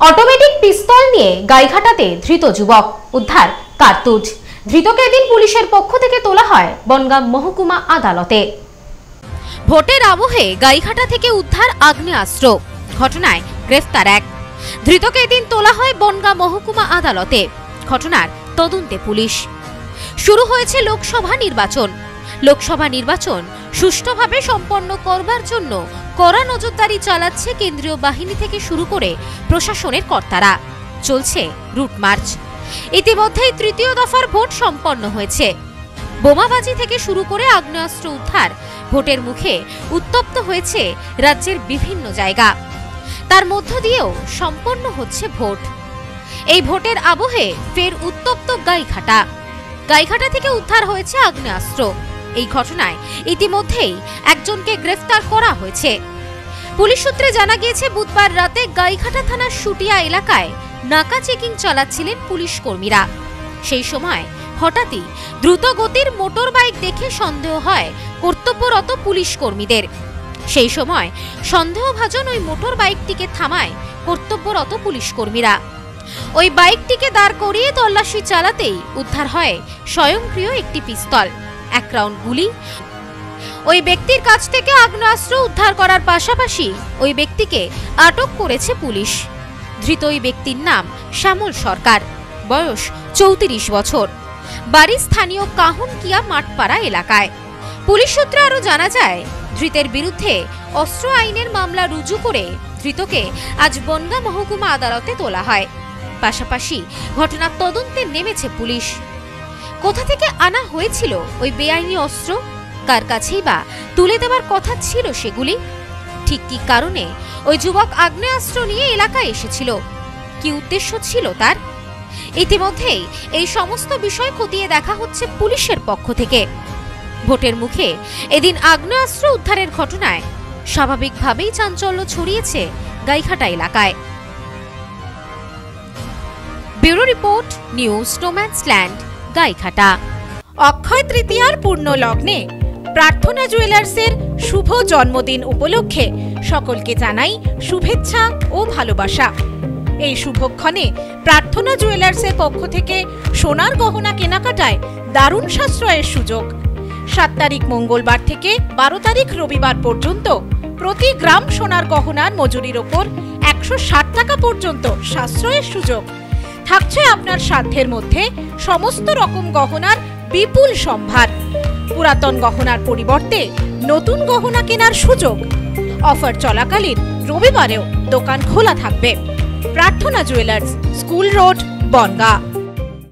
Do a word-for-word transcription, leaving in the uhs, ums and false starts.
Automatic পিস্তল নিয়ে গাইঘাটাতে ধৃত যুবক, উদ্ধার কার্তুজ। ধৃতকে এদিন পুলিশের পক্ষ থেকে তোলা হয় বনগাঁ মহকুমা আদালতে। ভোটের আবহে গাইঘাটা থেকে উদ্ধার আগ্নেয়াস্ত্র, ঘটনায় গ্রেফতার এক। ধৃতকে এদিন তোলা হয় বনগাঁ মহকুমা আদালতে। ঘটনার তদন্তে পুলিশ। শুরু হয়েছে লোকসভা নির্বাচন। লোকসভা নির্বাচন সুষ্ঠুভাবে সম্পন্ন করবার জন্য কড়া নজরদারি চালাচ্ছে কেন্দ্রীয় বাহিনী থেকে শুরু করে প্রশাসনের কর্তারা। চলছে রুট মার্চ। ইতিমধ্যেই তৃতীয় দফার ভোট সম্পন্ন হয়েছে। বোমাবাজি থেকে শুরু করে আগ্নেয়াস্ত্র উদ্ধার, ভোটের মুখে উত্তপ্ত হয়েছে রাজ্যের বিভিন্ন জায়গা। তার মধ্য দিয়েও সম্পন্ন হচ্ছে ভোট। এই ভোটের আবহে ফের উত্তপ্ত গাইঘাটা। গাইঘাটা থেকে উদ্ধার হয়েছে আগ্নেয়াস্ত্র। এই ঘটনায় ইতিমধ্যেই একজনকে গ্রেফতার করা হয়েছে। পুলিশ সূত্রে জানা গিয়েছে, বুধবার রাতে গাইঘাটা থানার শুটিয়া এলাকায় নাকা চেকিং চালাচ্ছিলেন পুলিশ কর্মীরা। সেই সময় হঠাৎই দ্রুত গতির মোটর বাইক দেখে সন্দেহ হয় কর্তব্যরত পুলিশ কর্মীদের। সেই সময় সন্দেহভাজন ওই মোটর বাইকটিকে থামায় কর্তব্যরত পুলিশ কর্মীরা। ওই বাইকটিকে দাঁড় করিয়ে তল্লাশি চালাতেই উদ্ধার হয় স্বয়ংক্রিয় একটি পিস্তল, এক রাউন্ড গুলি। ওই ব্যক্তির কাছ থেকে আগ্নেয়াস্ত্র উদ্ধার করার পাশাপাশি ওই ব্যক্তিকে আটক করেছে পুলিশ। ধৃত ওই ব্যক্তির নাম শ্যামল সরকার, বয়স চৌত্রিশ বছর, বাড়ি স্থানীয় কাহুনকিয়া মাঠপাড়া এলাকায়। পুলিশ সূত্রে আরও জানা যায়, ধৃতের বিরুদ্ধে অস্ত্র আইনের মামলা রুজু করে ধৃতকে আজ বনগাঁ মহকুমা আদালতে তোলা হয়। পাশাপাশি ঘটনার তদন্তে নেমেছে পুলিশ। কোথা থেকে আনা হয়েছিল ওই বেআইনি অস্ত্র, কার কাছেই বা তুলে দেওয়ার কথা ছিল সেগুলি, ঠিক কি কারণে ওই যুবক আগ্নেয়াস্ত্র নিয়ে এলাকায় এসেছিল, কি উদ্দেশ্য ছিল তার, ইতিমধ্যেই এই সমস্ত বিষয় খতিয়ে দেখা হচ্ছে পুলিশের পক্ষ থেকে। ভোটের মুখে এদিন আগ্নেয়াস্ত্র উদ্ধারের ঘটনায় স্বাভাবিকভাবেই চাঞ্চল্য ছড়িয়েছে গাইঘাটা এলাকায়। Bureau report, news no man's land, Gaighata. অক্ষয় তৃতীয়ার পূর্ণ লগ্নে প্রার্থনা জুয়েলার্সের শুভ জন্মদিন উপলক্ষে সকলকে জানাই শুভেচ্ছা ও ভালোবাসা। এই শুভক্ষণে প্রার্থনা জুয়েলার্সের পক্ষ থেকে সোনার গহনা কেনাকাটায় দারুণ সাশ্রয়ের সুযোগ। সাত তারিখ মঙ্গলবার থেকে বারো তারিখ রবিবার পর্যন্ত প্রতি গ্রাম সোনার গহনার মজুরির ওপর একশো ষাট টাকা পর্যন্ত সাশ্রয়ের সুযোগ। থাকছে আপনার সাধ্যের মধ্যে সমস্ত রকম গহনার বিপুল সম্ভার। পুরাতন গহনার পরিবর্তে নতুন গহনা কেনার সুযোগ। অফার চলাকালীন রবিবারেও দোকান খোলা থাকবে। প্রার্থনা জুয়েলার্স, স্কুল রোড, বনগাঁ।